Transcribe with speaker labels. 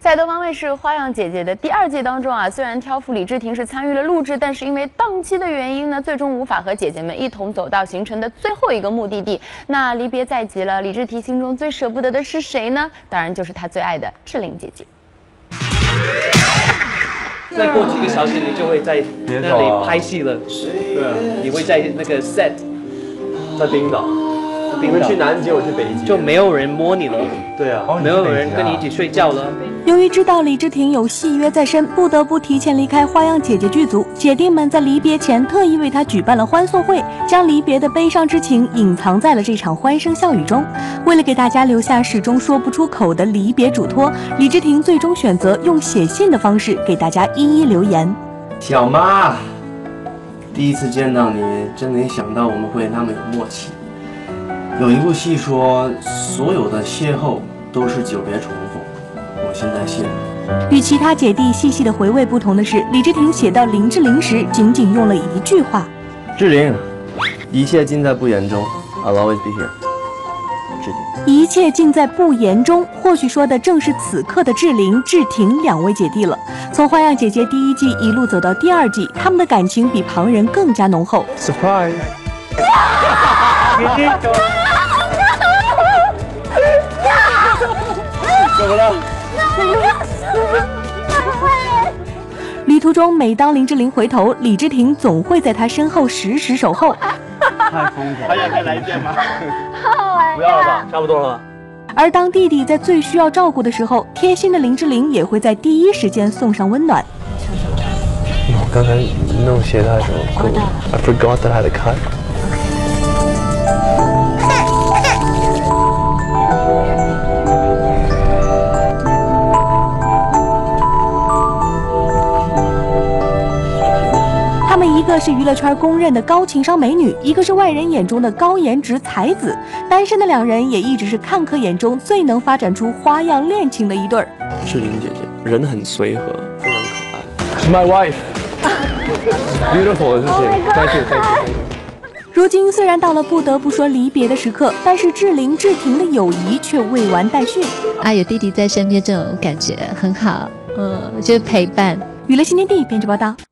Speaker 1: 在东方卫视《花样姐姐》的第2季当中啊，虽然挑夫李治廷是参与了录制，但是因为档期的原因呢，最终无法和姐姐们一同走到行程的最后一个目的地。那离别在即了，李治廷心中最舍不得的是谁呢？当然就是他最爱的志玲姐姐。
Speaker 2: 再过几个小时，你就会在那里拍戏了。对啊，你会在那个 set，
Speaker 3: 在冰岛。你们去南极，我去北极，
Speaker 2: 就没有人摸你了。
Speaker 3: 对啊，
Speaker 2: 没有人跟你一起睡觉了。
Speaker 4: 由于知道李治廷有戏约在身，不得不提前离开《花样姐姐》剧组，姐弟们在离别前特意为她举办了欢送会，将离别的悲伤之情隐藏在了这场欢声笑语中。为了给大家留下始终说不出口的离别嘱托，李治廷最终选择用写信的方式给大家一一留言。
Speaker 5: 小妈，第一次见到你，真没想到我们会那么有默契。有一部戏说，所有的邂逅都是久别重逢，我现在信了。
Speaker 4: 与其他姐弟细细的回味不同的是，李治廷写到林志玲时，仅仅用了一句话：
Speaker 5: 志玲，一切尽在不言中 ，I'll always be here。志玲，
Speaker 4: 一切尽在不言中，或许说的正是此刻的志玲、志廷2位姐弟了。从《花样姐姐》第1季一路走到第2季，他们的感情比旁人更加浓厚。
Speaker 5: Surprise！
Speaker 3: 怎么了？
Speaker 4: 旅途中，每当林志玲回头，李治廷总会在她身后时时守候。
Speaker 5: 太疯狂了！
Speaker 3: 还想再来一遍吗？
Speaker 2: 不要了吧，差不多了吧。
Speaker 4: 而当弟弟在最需要照顾的时候，贴心的林志玲也会在第一时间送上温暖。
Speaker 5: 我刚才弄鞋带的时候，I forgot that I had a cut。她们一个是娱乐圈公认的高情商美女，一个是外人眼中的高颜值才子。单身的2人也一直是看客眼中最能发展出花样恋情的一对儿。 志玲姐姐人很随和，非常可爱。
Speaker 3: She's my wife.
Speaker 5: Beautiful， 谢谢 ，Thank you。
Speaker 4: 如今虽然到了不得不说离别的时刻，但是志玲、志廷的友谊却未完待续。
Speaker 6: 啊，有弟弟在身边，这种感觉很好，就是陪伴。
Speaker 4: 娱乐新天地编辑报道。